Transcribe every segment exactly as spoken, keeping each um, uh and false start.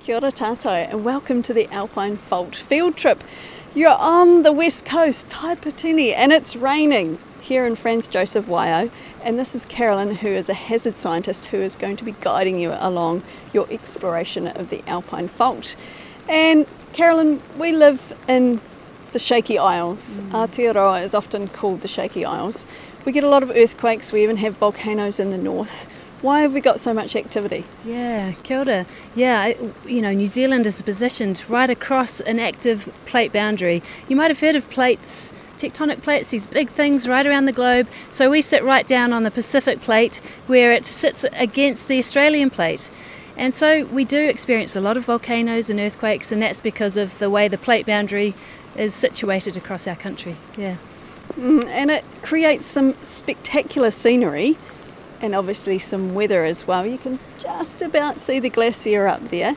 Kia ora tātou and welcome to the Alpine Fault field trip. You're on the west coast, Taipatini, and it's raining here in Franz Josef Waiau, and this is Carolyn, who is a hazard scientist who is going to be guiding you along your exploration of the Alpine Fault. And Carolyn, we live in the Shaky Isles. Mm. Aotearoa is often called the Shaky Isles. We get a lot of earthquakes, we even have volcanoes in the north. Why have we got so much activity? Yeah, kia ora. Yeah, you know, New Zealand is positioned right across an active plate boundary. You might have heard of plates, tectonic plates, these big things right around the globe. So we sit right down on the Pacific plate where it sits against the Australian plate. And so we do experience a lot of volcanoes and earthquakes, and that's because of the way the plate boundary is situated across our country. Yeah. Mm, and it creates some spectacular scenery. And obviously some weather as well. You can just about see the glacier up there.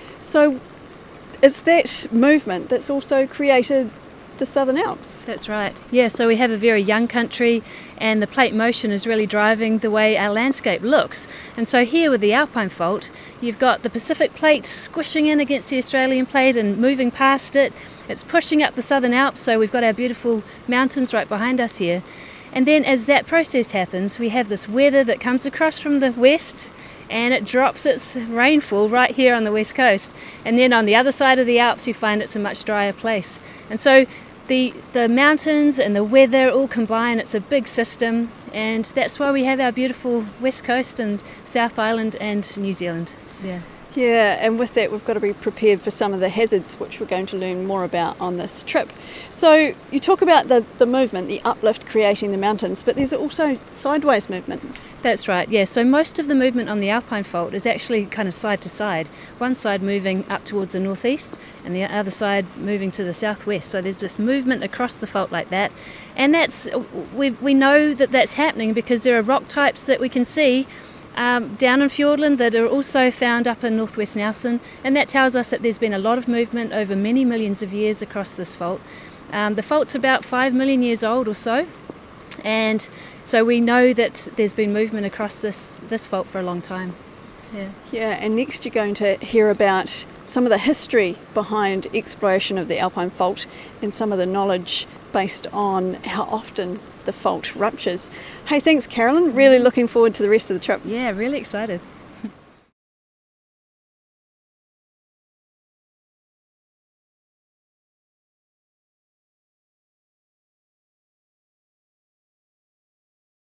So it's that movement that's also created the Southern Alps. That's right. Yeah, so we have a very young country and the plate motion is really driving the way our landscape looks. And so here with the Alpine Fault, you've got the Pacific plate squishing in against the Australian plate and moving past it. It's pushing up the Southern Alps, so we've got our beautiful mountains right behind us here. And then as that process happens, we have this weather that comes across from the west and it drops its rainfall right here on the west coast. And then on the other side of the Alps, you find it's a much drier place. And so the, the mountains and the weather all combine. It's a big system, and that's why we have our beautiful west coast and South Island and New Zealand. Yeah. Yeah, and with that we've got to be prepared for some of the hazards which we're going to learn more about on this trip. So you talk about the, the movement, the uplift creating the mountains, but there's also sideways movement. That's right, yeah. So most of the movement on the Alpine Fault is actually kind of side to side. One side moving up towards the northeast and the other side moving to the southwest. So there's this movement across the fault like that. And that's we we know that that's happening because there are rock types that we can see Um, down in Fiordland that are also found up in northwest Nelson, and that tells us that there's been a lot of movement over many millions of years across this fault. Um, the fault's about five million years old or so, and so we know that there's been movement across this, this fault for a long time. Yeah. Yeah, and next you're going to hear about some of the history behind exploration of the Alpine Fault and some of the knowledge based on how often the fault ruptures. Hey, thanks Carolyn, really looking forward to the rest of the trip. Yeah, really excited.